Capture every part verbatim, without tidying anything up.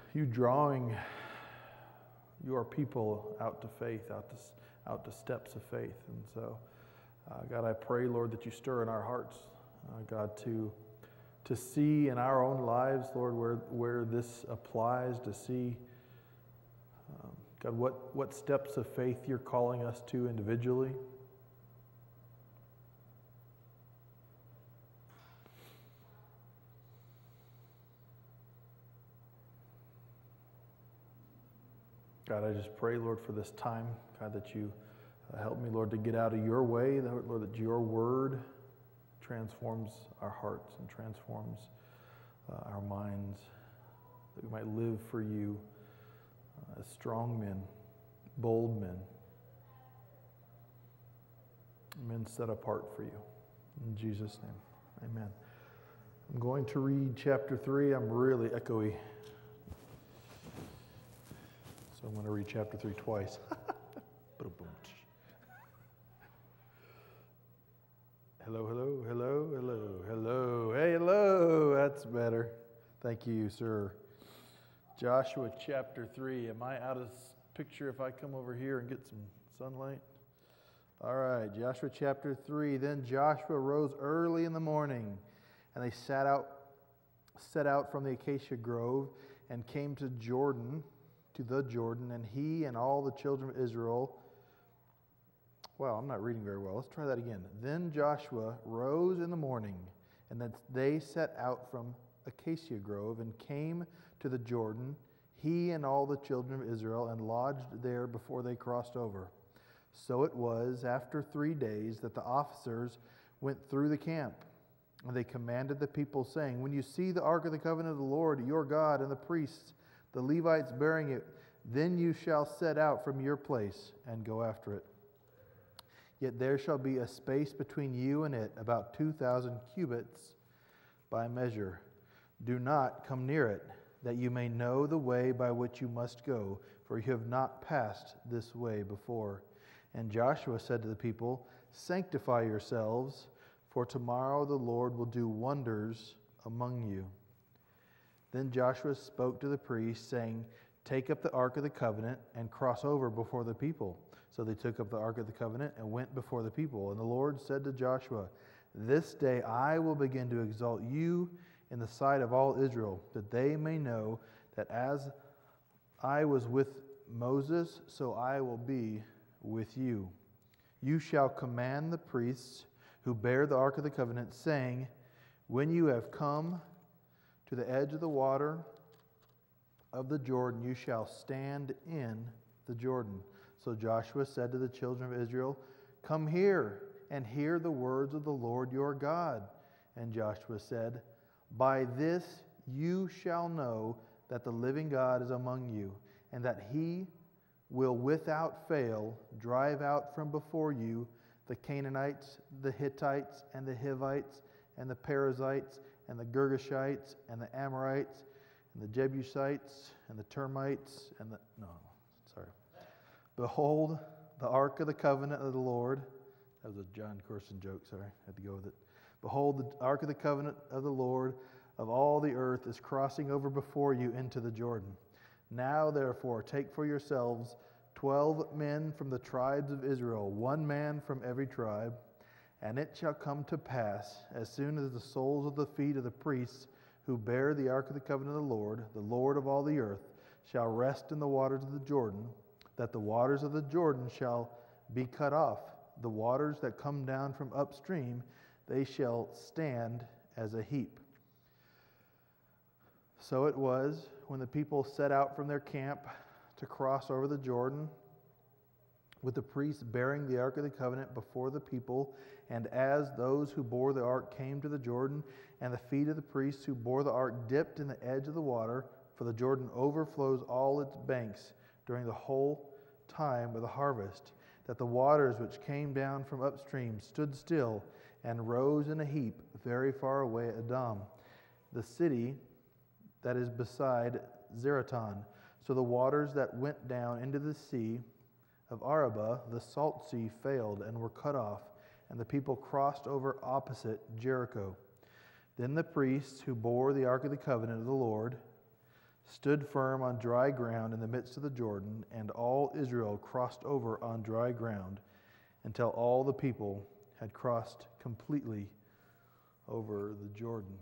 you drawing your people out to faith, out to, out to steps of faith. And so, uh, God, I pray, Lord, that you stir in our hearts, uh, God, to to see in our own lives, Lord, where, where this applies, to see, um, God, what, what steps of faith you're calling us to individually. God, I just pray, Lord, for this time, God, that you uh, help me, Lord, to get out of your way, Lord, that your word transforms our hearts and transforms uh, our minds, that we might live for you uh, as strong men, bold men, men set apart for you. In Jesus' name, amen. I'm going to read chapter three. I'm really echoey, so I'm going to read chapter three twice. Hello, hello, hello, hello, hello. Hey, hello. That's better. Thank you, sir. Joshua chapter three. Am I out of picture if I come over here and get some sunlight? All right, Joshua chapter three. Then Joshua rose early in the morning, and they sat out, set out from the acacia grove and came to Jordan, to the Jordan, and he and all the children of Israel. Wow, I'm not reading very well. Let's try that again. Then Joshua rose in the morning, and that they set out from Acacia Grove and came to the Jordan, he and all the children of Israel, and lodged there before they crossed over. So it was after three days that the officers went through the camp, and they commanded the people, saying, when you see the ark of the covenant of the Lord your God and the priests, the Levites bearing it, then you shall set out from your place and go after it. Yet there shall be a space between you and it, about two thousand cubits by measure. Do not come near it, that you may know the way by which you must go, for you have not passed this way before. And Joshua said to the people, sanctify yourselves, for tomorrow the Lord will do wonders among you. Then Joshua spoke to the priests, saying, take up the ark of the covenant and cross over before the people. So they took up the ark of the covenant and went before the people. And the Lord said to Joshua, this day I will begin to exalt you in the sight of all Israel, that they may know that as I was with Moses, so I will be with you. You shall command the priests who bear the ark of the covenant, saying, when you have come to the edge of the water of the Jordan, you shall stand in the Jordan. So Joshua said to the children of Israel, come here and hear the words of the Lord your God. And Joshua said, by this you shall know that the living God is among you, and that he will without fail drive out from before you the Canaanites, the Hittites, and the Hivites, and the Perizzites, and the Girgashites, and the Amorites, and the Jebusites, and the termites, and the... No, sorry. Behold, the ark of the covenant of the Lord. That was a John Corson joke, sorry. I had to go with it. Behold, the ark of the covenant of the Lord of all the earth is crossing over before you into the Jordan. Now, therefore, take for yourselves twelve men from the tribes of Israel, one man from every tribe. And it shall come to pass, as soon as the soles of the feet of the priests who bear the ark of the covenant of the Lord, the Lord of all the earth, shall rest in the waters of the Jordan, that the waters of the Jordan shall be cut off. The waters that come down from upstream, they shall stand as a heap. So it was, when the people set out from their camp to cross over the Jordan, with the priests bearing the ark of the covenant before the people, and as those who bore the ark came to the Jordan, and the feet of the priests who bore the ark dipped in the edge of the water, for the Jordan overflows all its banks during the whole time of the harvest, that the waters which came down from upstream stood still and rose in a heap very far away at Adam, the city that is beside Zeratan. So the waters that went down into the sea of Arabah, the salt sea, failed and were cut off, and the people crossed over opposite Jericho. Then the priests who bore the ark of the covenant of the Lord stood firm on dry ground in the midst of the Jordan, and all Israel crossed over on dry ground until all the people had crossed completely over the Jordan.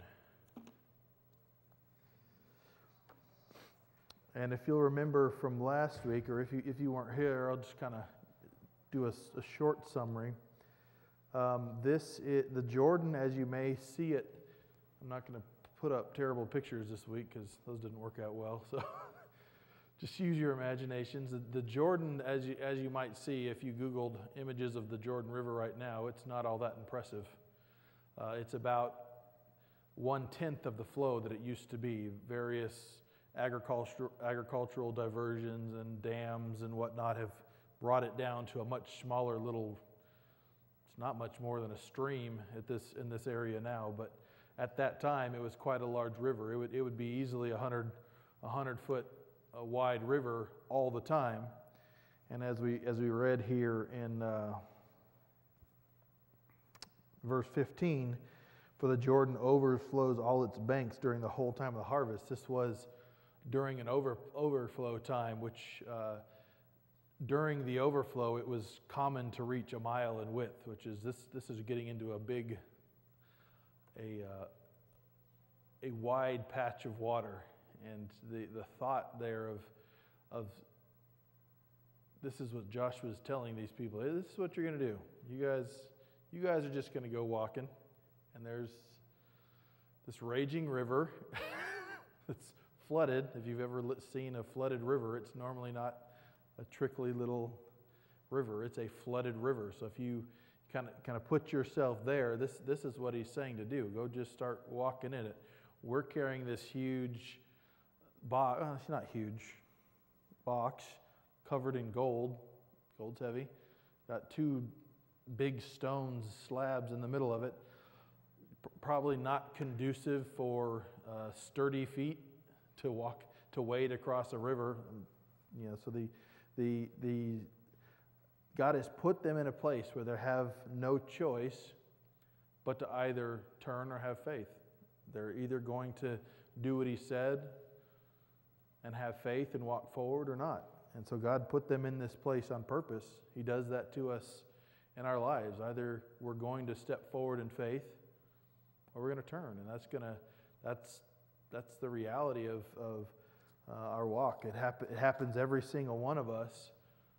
And if you'll remember from last week, or if you, if you weren't here, I'll just kind of do a, a short summary. Um, this is, the Jordan, as you may see it, I'm not going to put up terrible pictures this week because those didn't work out well. So just use your imaginations. The, the Jordan, as you, as you might see, if you Googled images of the Jordan River right now, it's not all that impressive. Uh, it's about one-tenth of the flow that it used to be. Various agricultural, agricultural diversions and dams and whatnot have brought it down to a much smaller little, it's not much more than a stream at this, in this area now, but at that time it was quite a large river. It would, it would be easily a hundred, a hundred foot a wide river all the time. And as we, as we read here in uh, verse fifteen, for the Jordan overflows all its banks during the whole time of the harvest. This was during an over, overflow time, which uh, during the overflow, it was common to reach a mile in width, which is this. This is getting into a big, a uh, a wide patch of water, and the the thought there of of this is what Joshua was telling these people. Hey, this is what you're going to do. You guys, you guys are just going to go walking, and there's this raging river. It's flooded. If you've ever seen a flooded river, it's normally not a trickly little river. It's a flooded river. So if you kind of kind of put yourself there, this this is what he's saying to do. Go just start walking in it. We're carrying this huge box. Oh, it's not huge. Box covered in gold. Gold's heavy. Got two big stones slabs in the middle of it. P- probably not conducive for uh, sturdy feet to walk, to wade across a river. You know, so the, the, the, God has put them in a place where they have no choice but to either turn or have faith. They're either going to do what he said and have faith and walk forward or not. And so God put them in this place on purpose. He does that to us in our lives. Either we're going to step forward in faith or we're going to turn. And that's going to, that's, That's the reality of, of uh, our walk. It, hap- it happens every single one of us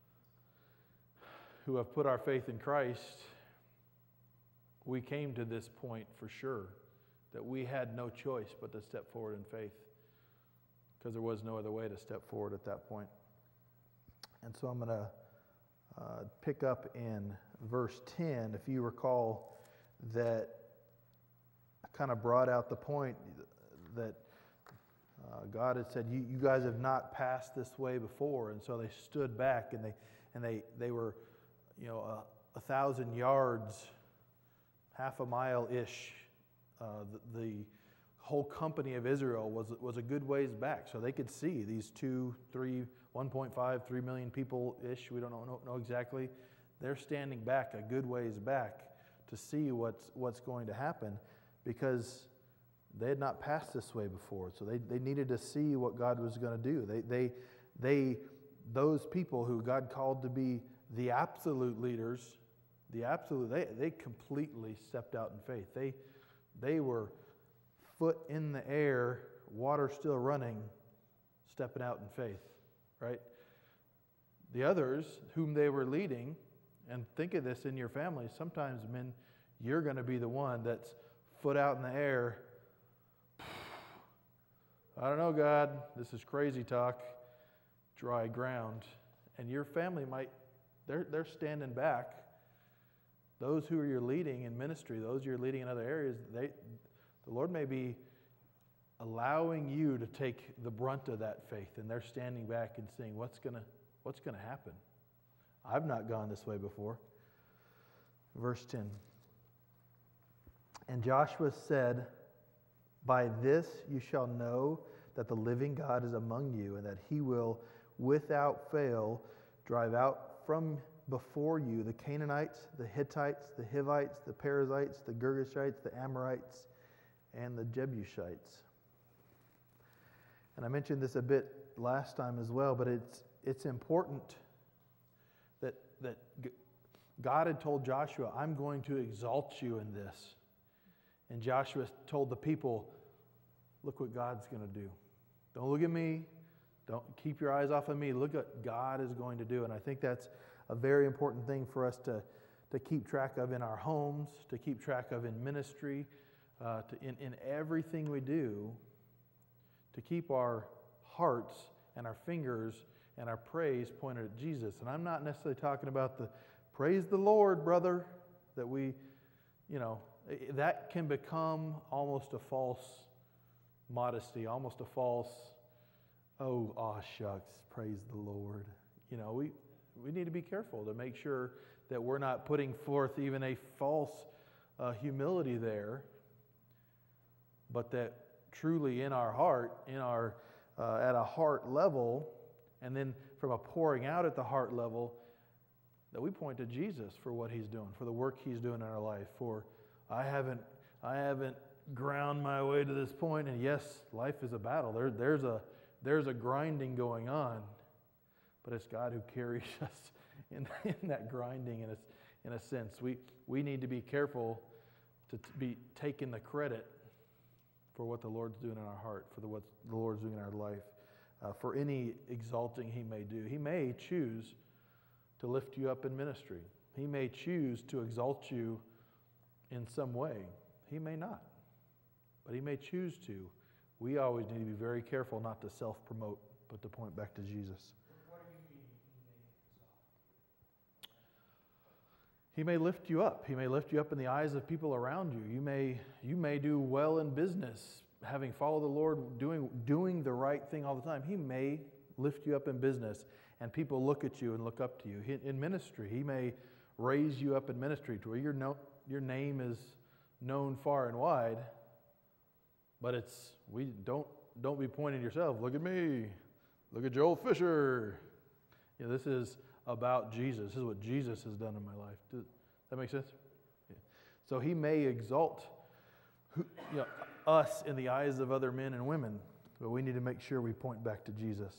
who have put our faith in Christ. We came to this point for sure that we had no choice but to step forward in faith because there was no other way to step forward at that point. And so I'm going to uh, pick up in verse ten. If you recall that I kind of brought out the point that uh, God had said, you, you guys have not passed this way before. And so they stood back and they and they, they were, you know, a, a thousand yards, half a mile-ish. Uh, the, the whole company of Israel was, was a good ways back. So they could see these two, three, one point five, three million people-ish. We don't know, know, know exactly. They're standing back a good ways back to see what's, what's going to happen because they had not passed this way before, so they, they needed to see what God was going to do. They, they, they, those people who God called to be the absolute leaders, the absolute, they, they completely stepped out in faith. They, they were foot in the air, water still running, stepping out in faith, right? The others whom they were leading, and think of this in your family, sometimes, men, you're going to be the one that's foot out in the air. I don't know, God, this is crazy talk, dry ground. And your family might, they're, they're standing back. Those who you're leading in ministry, those you're leading in other areas, they, the Lord may be allowing you to take the brunt of that faith, and they're standing back and saying, what's gonna, what's gonna happen? I've not gone this way before. Verse ten. And Joshua said, by this you shall know that the living God is among you, and that he will, without fail, drive out from before you the Canaanites, the Hittites, the Hivites, the Perizzites, the Girgashites, the Amorites, and the Jebusites. And I mentioned this a bit last time as well, but it's it's important that that God had told Joshua, I'm going to exalt you in this. And Joshua told the people, look what God's going to do. Don't look at me. Don't keep your eyes off of me. Look what God is going to do. And I think that's a very important thing for us to, to keep track of in our homes, to keep track of in ministry, uh, to, in, in everything we do, to keep our hearts and our fingers and our praise pointed at Jesus. And I'm not necessarily talking about the praise the Lord, brother, that we, you know, that can become almost a false modesty, almost a false, oh, aw shucks, praise the Lord. You know, we, we need to be careful to make sure that we're not putting forth even a false uh, humility there, but that truly in our heart, in our uh, at a heart level, and then from a pouring out at the heart level, that we point to Jesus for what He's doing, for the work He's doing in our life. For I haven't, I haven't ground my way to this point, and yes, life is a battle. There, there's a, there's a grinding going on, but it's God who carries us in, in that grinding. In a, in a sense, we we need to be careful to t- be taking the credit for what the Lord's doing in our heart, for the, what the Lord's doing in our life, uh, for any exalting He may do. He may choose to lift you up in ministry. He may choose to exalt you in some way. He may not, but He may choose to. We always need to be very careful not to self-promote, but to point back to Jesus. What do you mean He may exalt? He may lift you up. He may lift you up in the eyes of people around you. You may, you may do well in business, having followed the Lord, doing, doing the right thing all the time. He may lift you up in business, and people look at you and look up to you. He, in ministry, He may raise you up in ministry to where your, no, your name is known far and wide, but it's, we don't, don't be pointing at yourself. Look at me. Look at Joel Fisher. You know, this is about Jesus. This is what Jesus has done in my life. Does that make sense? Yeah. So He may exalt who, you know, us in the eyes of other men and women, but we need to make sure we point back to Jesus.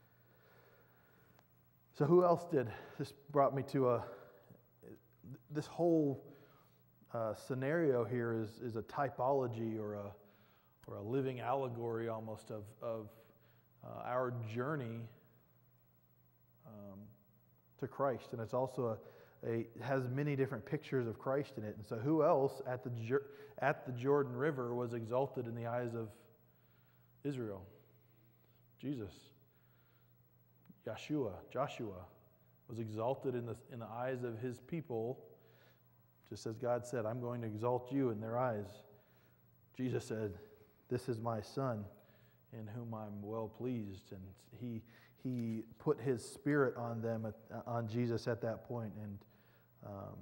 So who else did? This brought me to a, this whole uh, scenario here is, is a typology or a, or a living allegory almost of, of uh, our journey um, to Christ. And it's also a, a, has many different pictures of Christ in it. And so who else at the, at the Jordan River was exalted in the eyes of Israel? Jesus. Yeshua, Joshua, was exalted in the, in the eyes of His people, just as God said, I'm going to exalt you in their eyes. Jesus said, this is my Son in whom I'm well pleased. And he, he put His Spirit on them, at, on Jesus at that point, and um,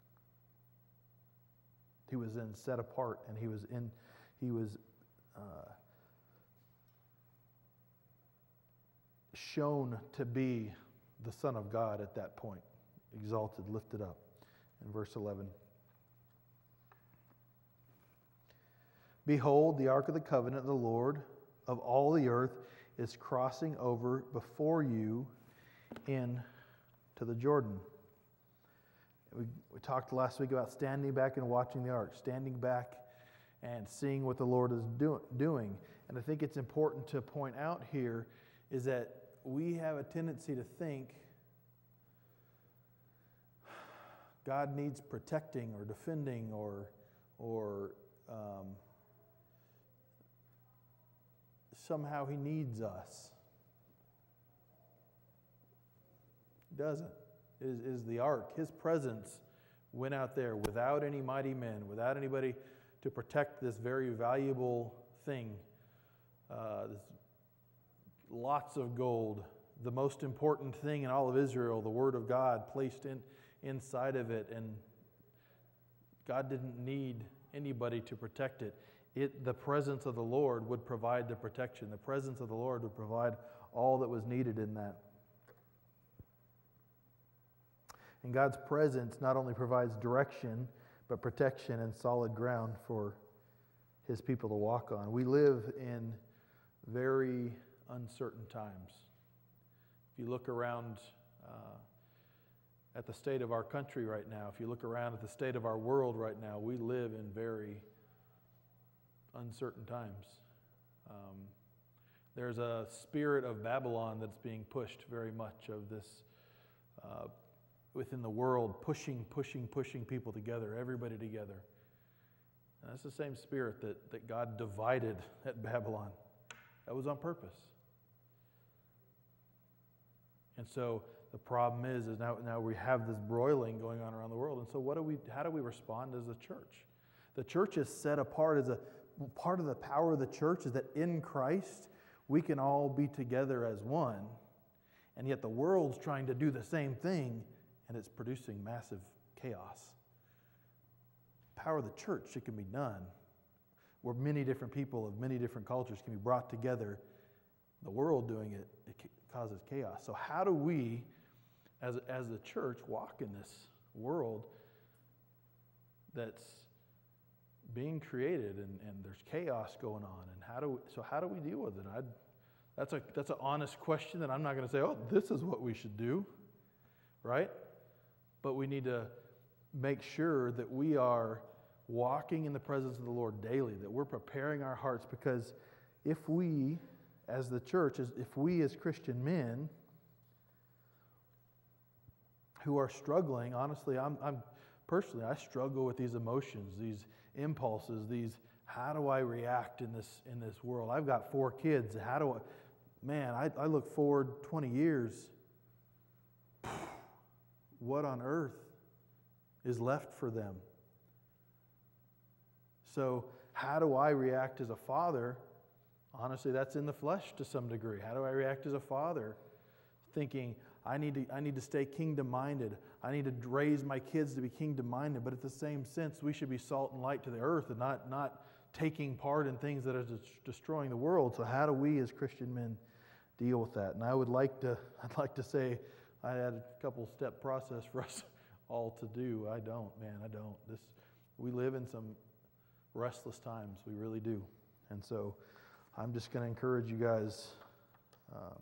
He was then set apart, and He was in, He was uh, shown to be the Son of God at that point, exalted, lifted up. In verse eleven, behold, the ark of the covenant of the Lord of all the earth is crossing over before you into the Jordan. We, we talked last week about standing back and watching the ark, standing back and seeing what the Lord is do, doing. And I think it's important to point out here is that we have a tendency to think God needs protecting or defending or, or um, somehow He needs us. He doesn't. It is, is the ark. His presence went out there without any mighty men, without anybody to protect this very valuable thing. Uh, this Lots of gold, the most important thing in all of Israel, the Word of God placed in inside of it, and God didn't need anybody to protect it. It, the presence of the Lord would provide the protection. The presence of the Lord would provide all that was needed in that. And God's presence not only provides direction, but protection and solid ground for His people to walk on. We live in very uncertain times. If you look around uh, at the state of our country right now, if you look around at the state of our world right now, we live in very uncertain times. Um, there's a spirit of Babylon that's being pushed very much of this uh, within the world, pushing, pushing, pushing people together, everybody together. And that's the same spirit that, that God divided at Babylon. That was on purpose. And so the problem is, is now, now we have this broiling going on around the world. And so what do we, how do we respond as a church? The church is set apart as a part of the power of the church is that in Christ we can all be together as one. And yet the world's trying to do the same thing, and it's producing massive chaos. Power of the church, it can be done. Where many different people of many different cultures can be brought together. The world doing it, it causes chaos. So how do we, as, as the church, walk in this world that's being created and, and there's chaos going on? And how do we, so how do we deal with it? I'd, that's a that's an honest question that I'm not going to say, oh, this is what we should do, right? But we need to make sure that we are walking in the presence of the Lord daily, that we're preparing our hearts, because if we, as the church, as if we as Christian men who are struggling, honestly, I'm, I'm personally, I struggle with these emotions, these impulses, these, how do I react in this in this world? I've got four kids. How do I, man, I, I look forward twenty years. What on earth is left for them? So how do I react as a father? Honestly, that's in the flesh to some degree. How do I react as a father? Thinking, I need to, I need to stay kingdom-minded. I need to raise my kids to be kingdom-minded. But at the same sense, we should be salt and light to the earth and not, not taking part in things that are destroying the world. So how do we as Christian men deal with that? And I would like to, I'd like to say I had a couple step process for us all to do. I don't, man, I don't. This, we live in some restless times. We really do. And so I'm just going to encourage you guys um,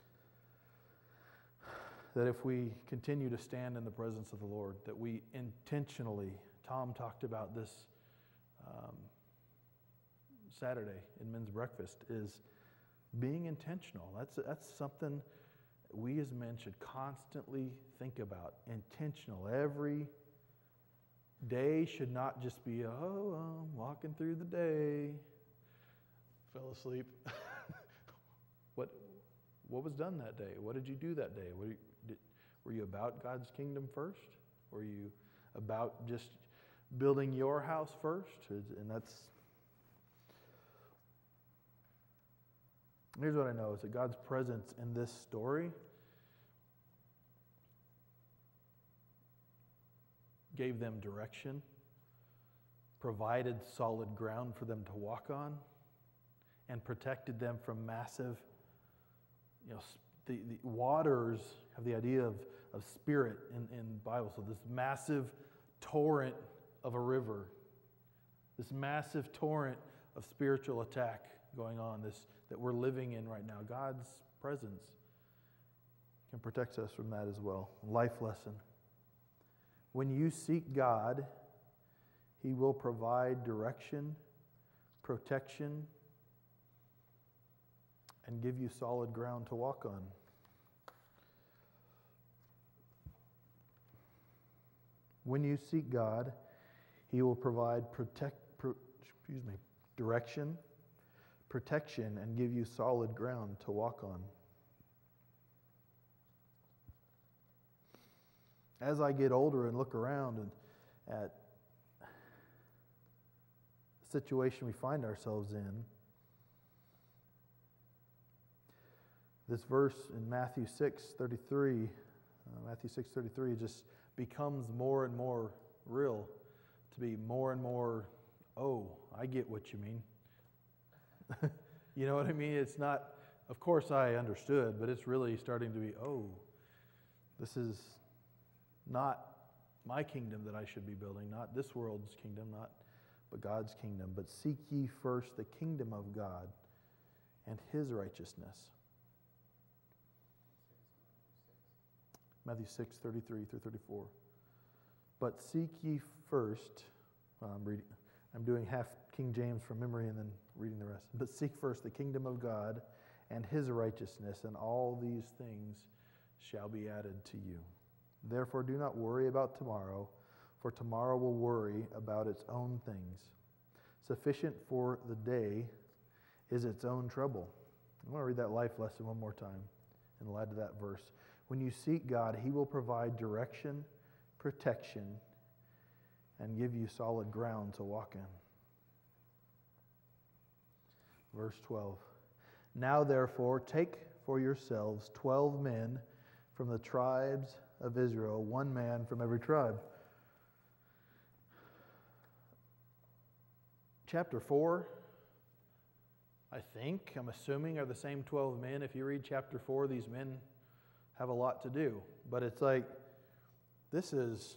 that if we continue to stand in the presence of the Lord, that we intentionally, Tom talked about this um, Saturday in men's breakfast, is being intentional. That's, that's something we as men should constantly think about. Intentional. Every day should not just be, oh, I'm walking through the day. Fell asleep. what what was done that day? What did you do that day? What you, did, were you about God's kingdom first? Were you about just building your house first? And that's, here's what I know, is that God's presence in this story gave them direction, provided solid ground for them to walk on, and protected them from massive, you know, the, the waters have the idea of, of spirit in, in the Bible. So this massive torrent of a river, this massive torrent of spiritual attack going on, this that we're living in right now. God's presence can protect us from that as well. Life lesson. When you seek God, He will provide direction, protection, and give you solid ground to walk on. When you seek God, He will provide protect, pro, excuse me, direction, protection, and give you solid ground to walk on. As I get older and look around and at the situation we find ourselves in, this verse in Matthew six thirty-three, uh, Matthew six thirty-three just becomes more and more real, to be more and more, oh, I get what you mean. You know what I mean? It's not, of course I understood, but it's really starting to be, oh, this is not my kingdom that I should be building, not this world's kingdom, not but God's kingdom. But seek ye first the kingdom of God and His righteousness, Matthew six, thirty-three through thirty-four. But seek ye first, well, I'm reading, I'm doing half King James from memory and then reading the rest. But seek first the kingdom of God and his righteousness, and all these things shall be added to you. Therefore do not worry about tomorrow, for tomorrow will worry about its own things. Sufficient for the day is its own trouble. I want to read that life lesson one more time in light of that verse. When you seek God, he will provide direction, protection, and give you solid ground to walk in. Verse twelve. Now therefore take for yourselves twelve men from the tribes of Israel, one man from every tribe. Chapter four, I think, I'm assuming, are the same twelve men. If you read chapter four, these men have a lot to do. But it's like, this is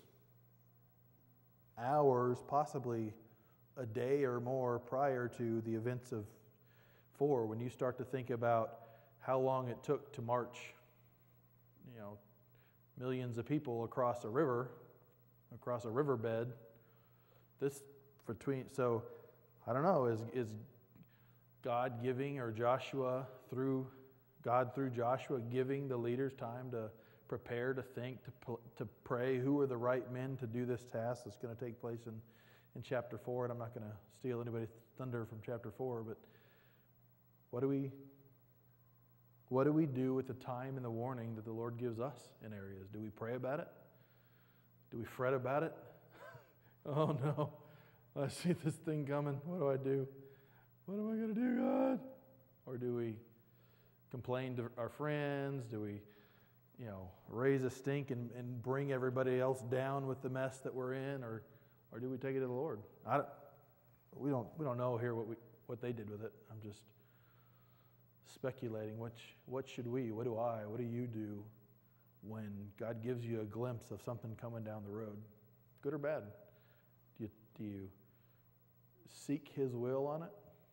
hours, possibly a day or more prior to the events of four, when you start to think about how long it took to march, you know, millions of people across a river, across a riverbed. This between, so I don't know, is is God giving, or Joshua through God through Joshua giving the leaders time to prepare, to think, to to pray who are the right men to do this task that's going to take place in, in chapter four. And I'm not going to steal anybody's thunder from chapter four, but what do we what do we do with the time and the warning that the Lord gives us in areas? Do we pray about it? Do we fret about it? Oh no, I see this thing coming. What do I do? What am I going to do, God? Or do we complain to our friends? Do we, you know, raise a stink and, and bring everybody else down with the mess that we're in? Or or do we take it to the Lord? I don't, we don't we don't know here what we what they did with it. I'm just speculating. What what should we? What do I? What do you do when God gives you a glimpse of something coming down the road, good or bad? Do you do you seek His will on it?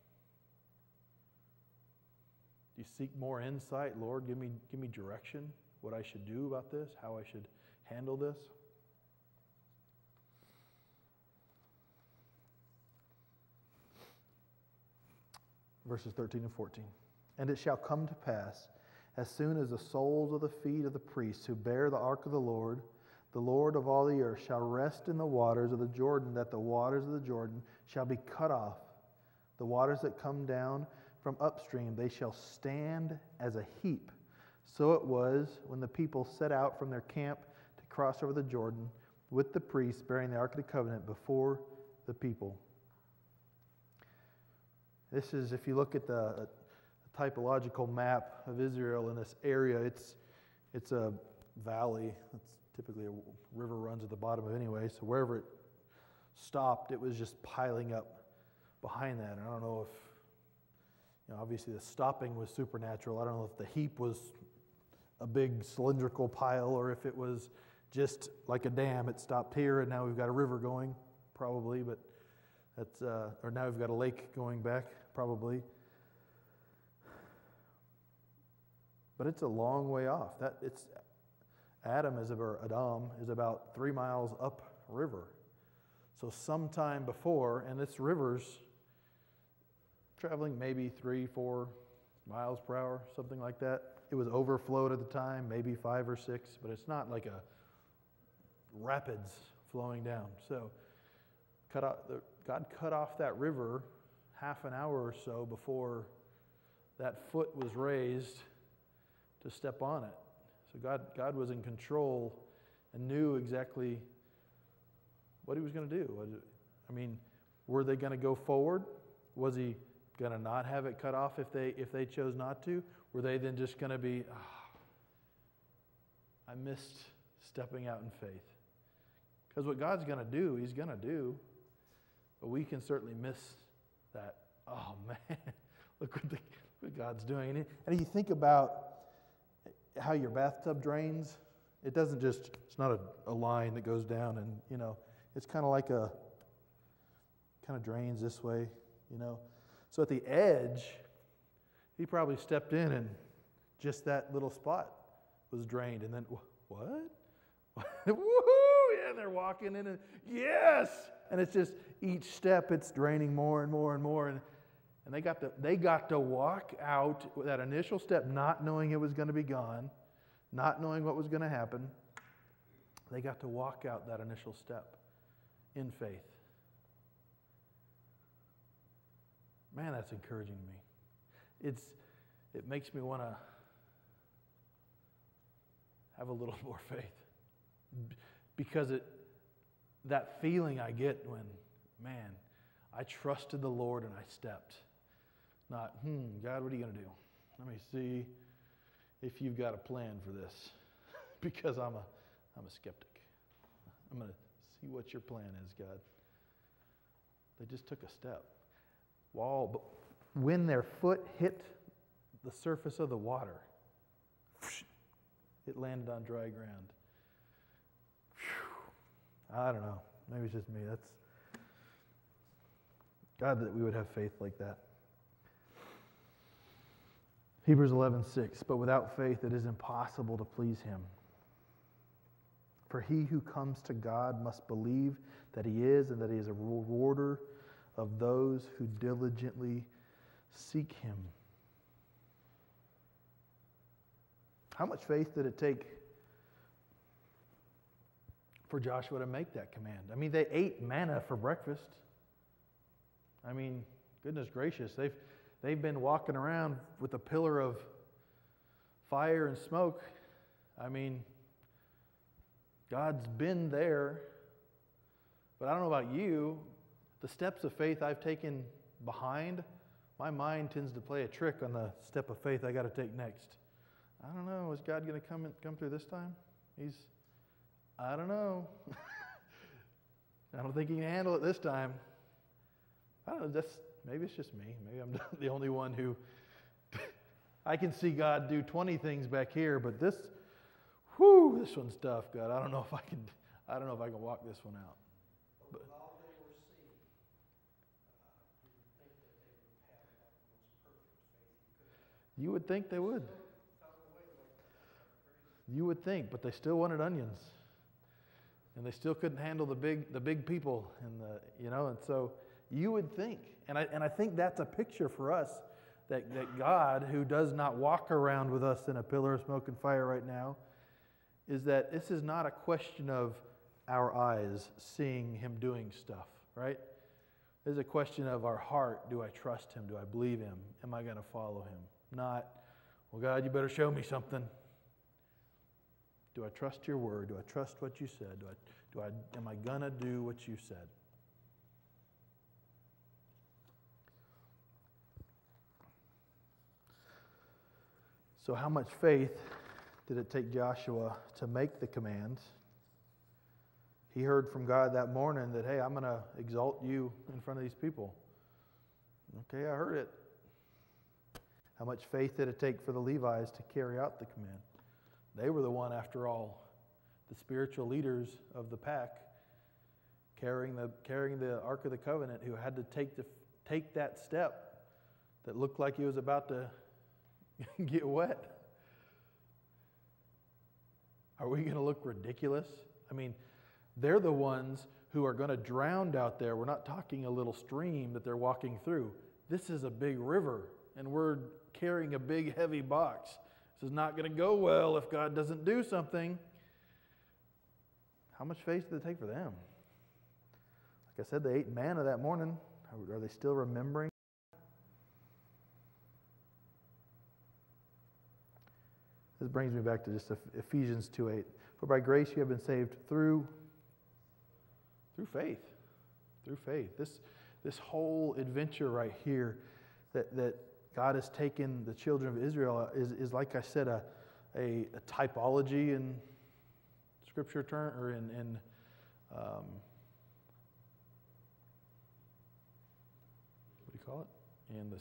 Do you seek more insight? Lord, give me, give me direction, what I should do about this, how I should handle this. Verses thirteen and fourteen. And it shall come to pass, as soon as the soles of the feet of the priests who bear the ark of the Lord, the Lord of all the earth, shall rest in the waters of the Jordan, that the waters of the Jordan shall be cut off. The waters that come down from upstream, they shall stand as a heap. So it was when the people set out from their camp to cross over the Jordan with the priests bearing the Ark of the Covenant before the people. This is, if you look at the typological map of Israel in this area, it's it's a valley. It's typically a river runs at the bottom of it anyway, so wherever it stopped, it was just piling up behind that. And I don't know if, you know, obviously the stopping was supernatural. I don't know if the heap was a big cylindrical pile or if it was just like a dam. It stopped here and now we've got a river going, probably, but that's, uh, or now we've got a lake going back, probably. But it's a long way off. That it's Adam is about Adam is about three miles upriver. So sometime before, and this river's traveling maybe three, four miles per hour, something like that. It was overflowed at the time, maybe five or six, but it's not like a rapids flowing down. So cut off, the, God cut off that river half an hour or so before that foot was raised to step on it. So God, God was in control and knew exactly what He was going to do. I mean, were they going to go forward? Was He going to not have it cut off if they if they chose not to? Were they then just going to be, oh, I missed stepping out in faith? Because what God's going to do, He's going to do. But we can certainly miss that. Oh, man, look what, the, what God's doing. And, and you think about how your bathtub drains. It doesn't just, it's not a, a line that goes down and, you know, it's kind of like a, kind of drains this way, you know. So at the edge, He probably stepped in and just that little spot was drained. And then what? Woohoo! Yeah, they're walking in and yes! And it's just each step it's draining more and more and more. And, and they got to they got to walk out with that initial step, not knowing it was going to be gone, not knowing what was going to happen. They got to walk out that initial step in faith. Man, that's encouraging to me. It's it makes me want to have a little more faith. Because it that feeling I get when, man, I trusted the Lord and I stepped. Not, hmm, God, what are you going to do? Let me see if you've got a plan for this. Because I'm a I'm a skeptic. I'm going to see what your plan is, God. They just took a step. Wall, but when their foot hit the surface of the water, it landed on dry ground. I don't know. Maybe it's just me. That's God, that we would have faith like that. Hebrews eleven six. But without faith it is impossible to please Him. For he who comes to God must believe that He is, and that He is a rewarder of those who diligently seek Him. How much faith did it take for Joshua to make that command? I mean, they ate manna for breakfast. I mean, goodness gracious, they've they've been walking around with a pillar of fire and smoke. I mean, God's been there. But I don't know about you, the steps of faith I've taken behind, my mind tends to play a trick on the step of faith I got to take next. I don't know, is God going to come come through this time? He's I don't know. I don't think He can handle it this time. I don't know, that's, maybe it's just me. Maybe I'm the only one who, I can see God do twenty things back here, but this, whew, this one's tough, God. I don't know if I can, I don't know if I can walk this one out. But with all they were seeing, uh, you would think that they would have like the most perfect faith you could have. You would think they would. Fell away like crazy. You would think, but they still wanted onions. And they still couldn't handle the big the big people and the you know, and so you would think, and I and I think that's a picture for us that, that God, who does not walk around with us in a pillar of smoke and fire right now, is that this is not a question of our eyes seeing Him doing stuff, right? This is a question of our heart. Do I trust Him? Do I believe Him? Am I going to follow Him? Not, well, God, you better show me something. Do I trust your word? Do I trust what you said? Do I, do I, am I going to do what you said? So how much faith did it take Joshua to make the command? He heard from God that morning that, hey, I'm going to exalt you in front of these people. Okay, I heard it. How much faith did it take for the Levites to carry out the command? They were the one, after all, the spiritual leaders of the pack, carrying the carrying the Ark of the Covenant, who had to take the take that step that looked like he was about to get wet. Are we going to look ridiculous? I mean, they're the ones who are going to drown out there. We're not talking a little stream that they're walking through. This is a big river, and we're carrying a big, heavy box. This is not going to go well if God doesn't do something. How much faith did it take for them? Like I said, they ate manna that morning. Are they still remembering? This brings me back to just Ephesians two eight. For by grace you have been saved through, through faith. Through faith. This, this whole adventure right here that, that God has taken the children of Israel is, is like I said, a, a, a typology in Scripture term, or in, in um, what do you call it? In the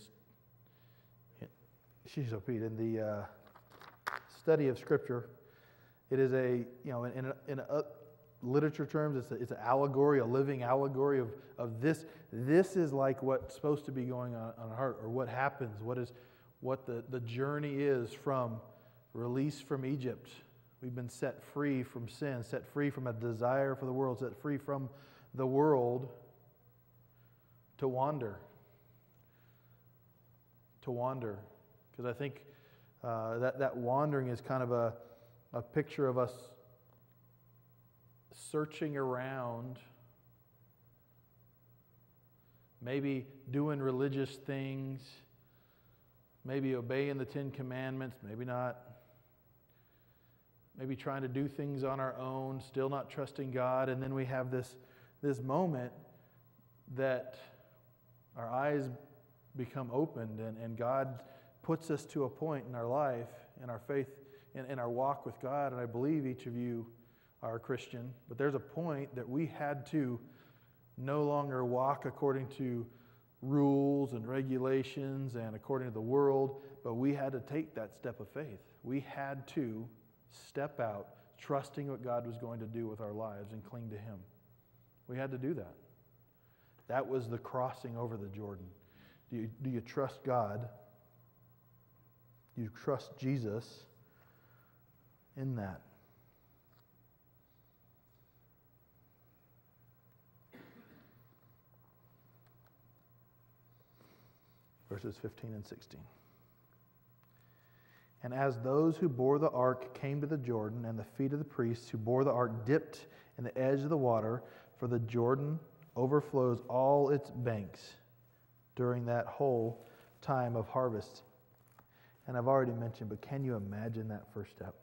she's in the uh, study of Scripture. It is a, you know, in, in, a, in a, literature terms, it's, a, it's an allegory, a living allegory of, of this. This is like what's supposed to be going on on our heart, or what happens, what is, what the, the journey is from release from Egypt, We've been set free from sin, set free from a desire for the world, set free from the world to wander. To wander. Because I think uh, that, that wandering is kind of a, a picture of us searching around, maybe doing religious things, maybe obeying the Ten Commandments, maybe not. Maybe trying to do things on our own, still not trusting God. And then we have this, this moment that our eyes become opened and, and God puts us to a point in our life, in our faith, in, in our walk with God. And I believe each of you are a Christian. But there's a point that we had to no longer walk according to rules and regulations and according to the world, but we had to take that step of faith. We had to step out, trusting what God was going to do with our lives and cling to Him. We had to do that. That was the crossing over the Jordan. Do you, do you trust God? Do you trust Jesus in that? Verses fifteen and sixteen. And as those who bore the ark came to the Jordan, and the feet of the priests who bore the ark dipped in the edge of the water, for the Jordan overflows all its banks during that whole time of harvest. And I've already mentioned, but can you imagine that first step?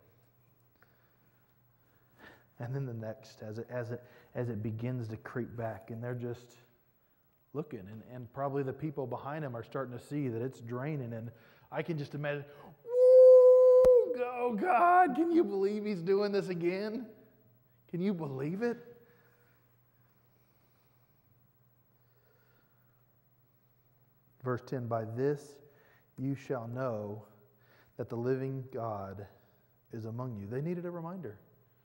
And then the next, as it, as it, as it begins to creep back, and they're just looking, and, and probably the people behind them are starting to see that it's draining, and I can just imagine, woo, oh God, can you believe He's doing this again? Can you believe it? Verse ten, by this you shall know that the living God is among you. They needed a reminder.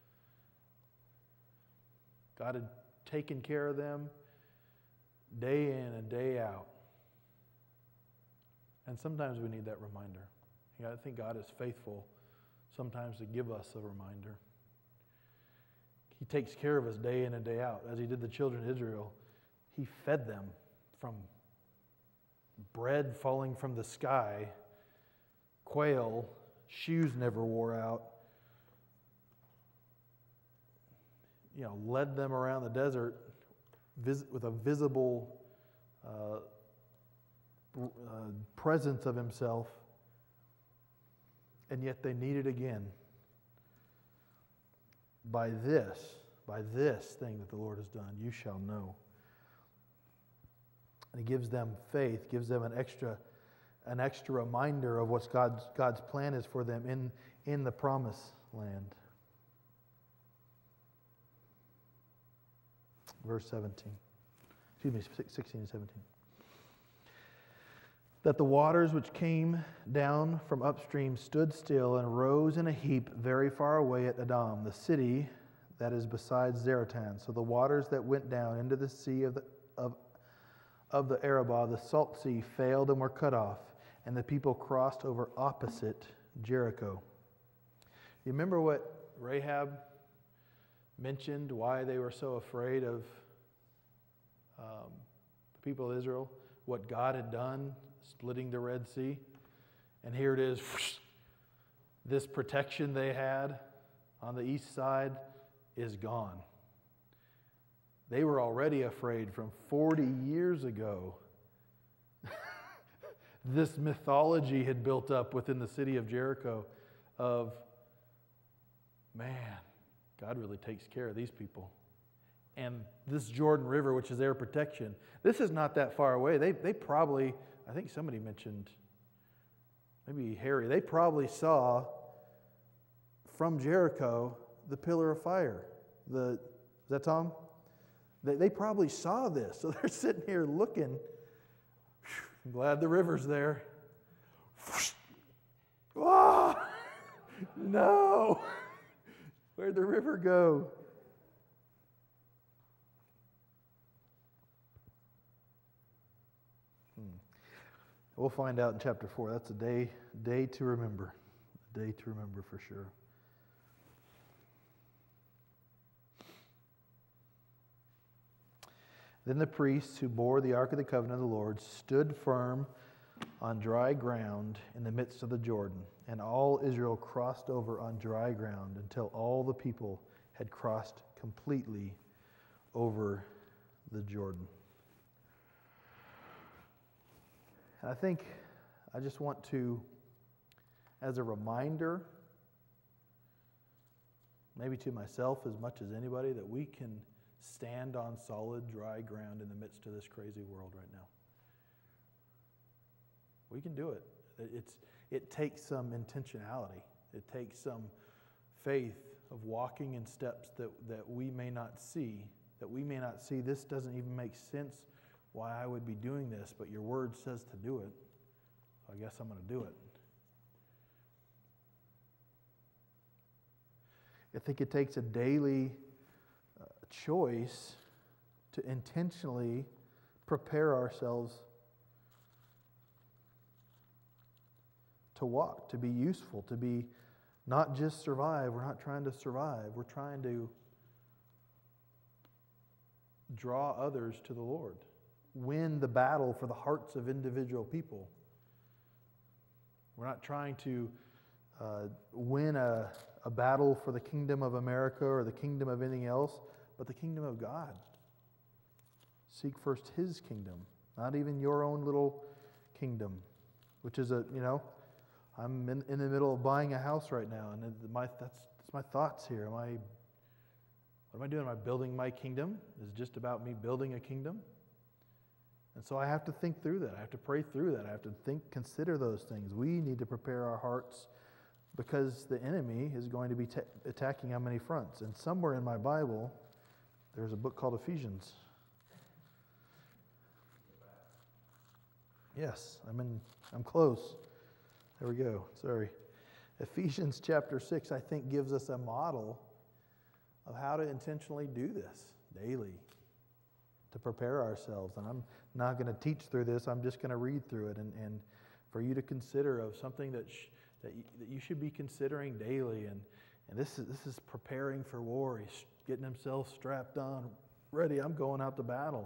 God had taken care of them day in and day out. And sometimes we need that reminder. You know, I think God is faithful sometimes to give us a reminder. He takes care of us day in and day out. As He did the children of Israel, He fed them from bread falling from the sky, quail, shoes never wore out, you know, led them around the desert vis- with a visible uh, uh, presence of Himself, and yet they need it again. By this, by this thing that the Lord has done, you shall know. And He gives them faith, gives them an extra, an extra reminder of what God's, God's plan is for them in, in the promised land. Verse seventeen. Excuse me, sixteen and seventeen. That the waters which came down from upstream stood still and rose in a heap very far away at Adam, the city that is beside Zaratan. So the waters that went down into the sea of the of of the Arabah, the salt sea, failed and were cut off, and the people crossed over opposite Jericho. You remember what Rahab mentioned, why they were so afraid of um, the people of Israel, what God had done, splitting the Red Sea? And here it is, whoosh, this protection they had on the east side is gone. They were already afraid from forty years ago. This mythology had built up within the city of Jericho of, man, God really takes care of these people. And this Jordan River, which is their protection, this is not that far away. They, they probably, I think somebody mentioned, maybe Harry, they probably saw from Jericho the pillar of fire. The, is that Tom? They, they probably saw this. So they're sitting here looking. I'm glad the river's there. Oh, no. Where'd the river go? Hmm. We'll find out in chapter four. That's a day, day to remember. A day to remember for sure. Then the priests who bore the ark of the covenant of the Lord stood firm on dry ground in the midst of the Jordan, and all Israel crossed over on dry ground until all the people had crossed completely over the Jordan. And I think I just want to, as a reminder, maybe to myself as much as anybody, that we can stand on solid, dry ground in the midst of this crazy world right now. We can do it. It's, it takes some intentionality. It takes some faith of walking in steps that, that we may not see, that we may not see. This doesn't even make sense why I would be doing this, but your word says to do it. So I guess I'm going to do it. I think it takes a daily uh, choice to intentionally prepare ourselves to walk, to be useful, to be not just survive. We're not trying to survive. We're trying to draw others to the Lord, win the battle for the hearts of individual people. We're not trying to uh, win a, a battle for the kingdom of America or the kingdom of anything else, but the kingdom of God. Seek first His kingdom, not even your own little kingdom, which is a, you know, I'm in, in the middle of buying a house right now, and my, that's, that's my thoughts here. Am I, what am I doing? Am I building my kingdom? Is it just about me building a kingdom? And so I have to think through that. I have to pray through that. I have to think, consider those things. We need to prepare our hearts because the enemy is going to be ta- attacking on many fronts. And somewhere in my Bible, there's a book called Ephesians. Yes, I'm in. I'm close. There we go. Sorry. Ephesians chapter six, I think, gives us a model of how to intentionally do this daily, to prepare ourselves. And I'm not going to teach through this. I'm just going to read through it, and, and for you to consider of something that sh- that, you, that you should be considering daily. And, and this is this is preparing for war. He's getting himself strapped on, ready. I'm going out to battle.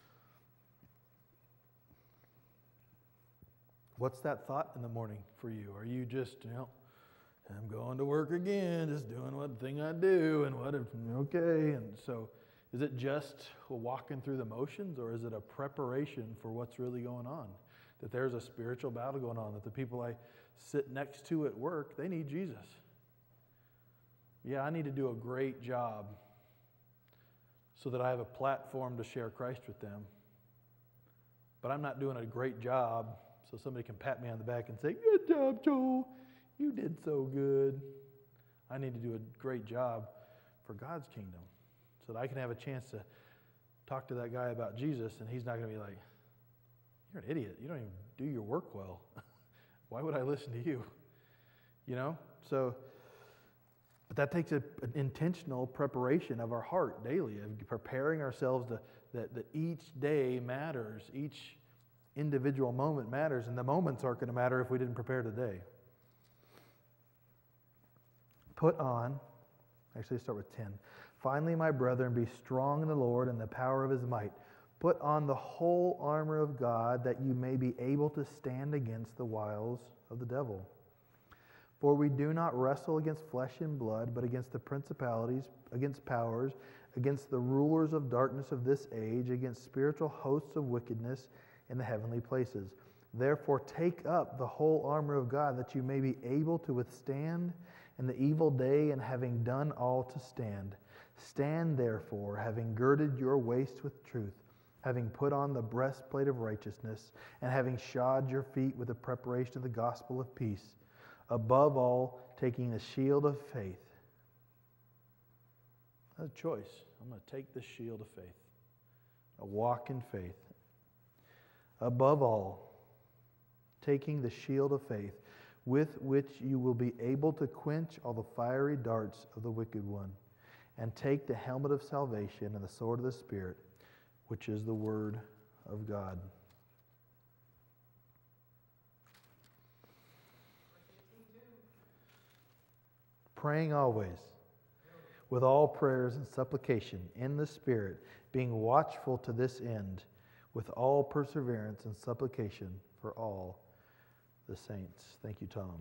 What's that thought in the morning for you? Are you just, you know, I'm going to work again, just doing what thing I do, and what if, okay. And so is it just walking through the motions, or is it a preparation for what's really going on? That there's a spiritual battle going on, that the people I sit next to at work, they need Jesus. Yeah, I need to do a great job so that I have a platform to share Christ with them. But I'm not doing a great job so somebody can pat me on the back and say, good job, Joel. You did so good. I need to do a great job for God's kingdom so that I can have a chance to talk to that guy about Jesus, and he's not going to be like, you're an idiot. You don't even do your work well. Why would I listen to you? You know? So, but that takes a, an intentional preparation of our heart daily, of preparing ourselves to, that, that each day matters, each individual moment matters, and the moments aren't going to matter if we didn't prepare today. Put on, actually start with ten. Finally, my brethren, be strong in the Lord and the power of His might. Put on the whole armor of God, that you may be able to stand against the wiles of the devil. For we do not wrestle against flesh and blood, but against the principalities, against powers, against the rulers of darkness of this age, against spiritual hosts of wickedness in the heavenly places. Therefore take up the whole armor of God, that you may be able to withstand in the evil day, and having done all to stand. Stand therefore, having girded your waist with truth, having put on the breastplate of righteousness, and having shod your feet with the preparation of the gospel of peace. Above all, taking the shield of faith. That's a choice. I'm going to take the shield of faith. A walk in faith. Above all, taking the shield of faith, with which you will be able to quench all the fiery darts of the wicked one, and take the helmet of salvation and the sword of the Spirit, which is the word of God. Praying always. with all prayers and supplication in the Spirit, being watchful to this end, with all perseverance and supplication for all the saints. Thank you, Tom.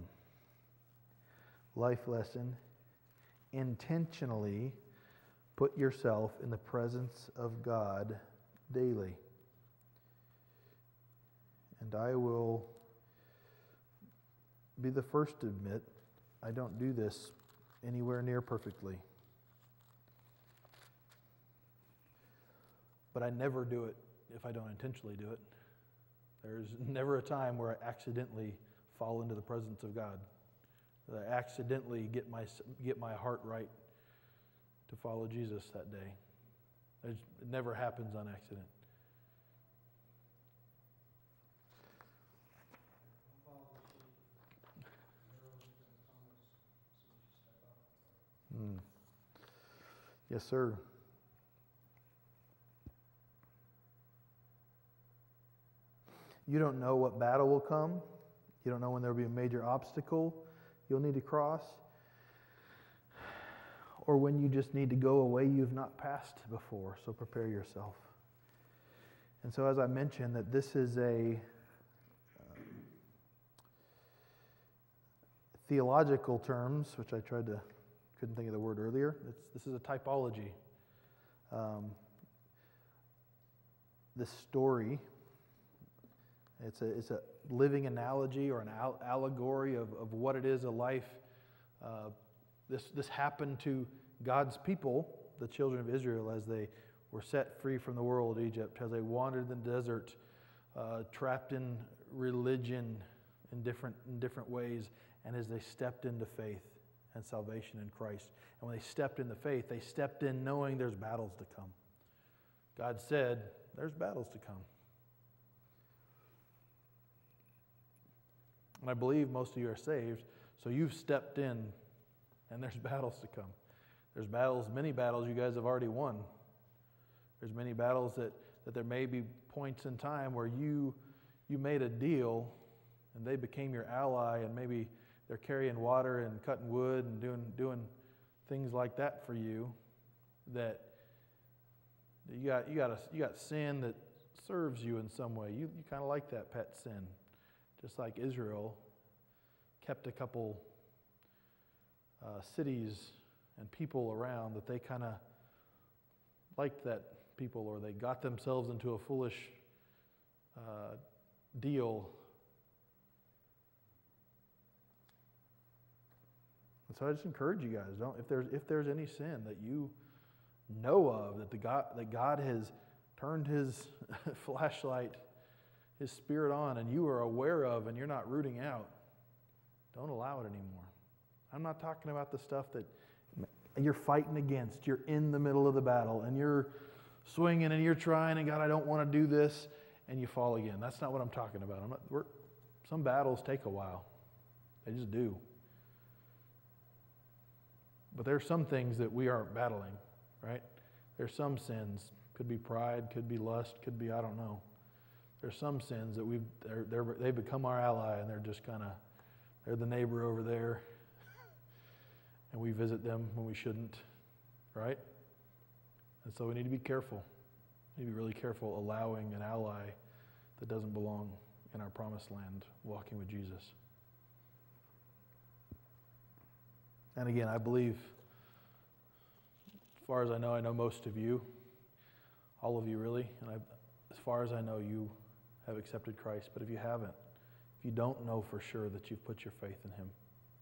Life lesson: intentionally put yourself in the presence of God daily. And I will be the first to admit I don't do this anywhere near perfectly. But I never do it if I don't intentionally do it. There's never a time where I accidentally fall into the presence of God, that I accidentally get my, get my heart right to follow Jesus that day. There's, it never happens on accident. Mm. Yes, sir. You don't know what battle will come. You don't know when there will be a major obstacle you'll need to cross, or when you just need to go a way you've not passed before. So prepare yourself. And so, as I mentioned, that this is a um, theological terms, which I tried to couldn't think of the word earlier. It's, this is a typology. Um, this story. It's a, it's a living analogy or an al- allegory of, of what it is a life. Uh, this, this happened to God's people, the children of Israel, as they were set free from the world of Egypt, as they wandered in the desert, uh, trapped in religion in different, in different ways, and as they stepped into faith and salvation in Christ. And when they stepped into faith, they stepped in knowing there's battles to come. God said, there's battles to come. And I believe most of you are saved, so you've stepped in, and there's battles to come. There's battles, many battles you guys have already won. There's many battles that, that there may be points in time where you, you made a deal, and they became your ally, and maybe they're carrying water and cutting wood and doing, doing things like that for you, that you got, you got, a, you got sin that serves you in some way. You, you kind of like that pet sin. Just like Israel kept a couple uh, cities and people around that they kind of liked that people, or they got themselves into a foolish uh, deal. And so I just encourage you guys, don't if there's if there's any sin that you know of, that the God that God has turned His flashlight, His Spirit on, and you are aware of, and you're not rooting out, don't allow it anymore. I'm not talking about the stuff that you're fighting against. You're in the middle of the battle, and you're swinging, and you're trying, and God, I don't want to do this, and you fall again. That's not what I'm talking about. I'm not, we're, some battles take a while. They just do. But there's some things that we aren't battling, right? There's some sins. Could be pride, could be lust, could be, I don't know. There's some sins that we've, they're, they're, they become our ally, and they're just kind of, they're the neighbor over there, and we visit them when we shouldn't, right? And so we need to be careful. We need to be really careful allowing an ally that doesn't belong in our promised land walking with Jesus. And again, I believe, as far as I know, I know most of you, all of you really, and I, as far as I know, you have accepted Christ. But if you haven't, if you don't know for sure that you've put your faith in Him,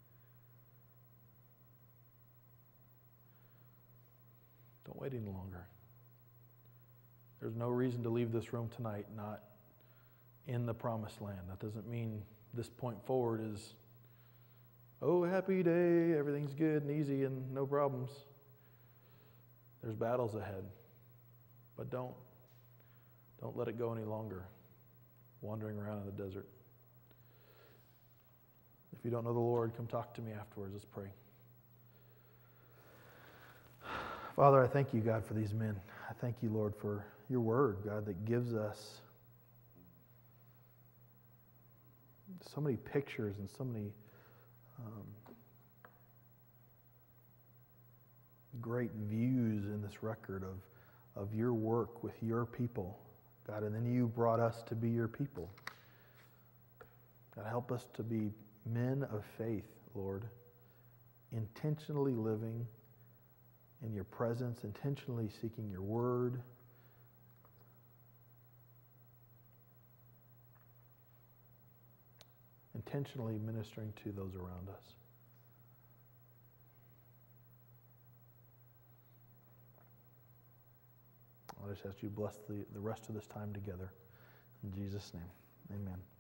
don't wait any longer. There's no reason to leave this room tonight not in the promised land. That doesn't mean this point forward is, oh, happy day, everything's good and easy and no problems. There's battles ahead. But don't, don't let it go any longer, wandering around in the desert. If you don't know the Lord, come talk to me afterwards. Let's pray. Father, I thank you, God, for these men. I thank you, Lord, for your word, God, that gives us so many pictures and so many um, great views in this record of, of your work with your people, God, and then you brought us to be your people. God, help us to be men of faith, Lord, intentionally living in your presence, intentionally seeking your word, intentionally ministering to those around us. I just ask you to bless the, the rest of this time together. In Jesus' name, amen.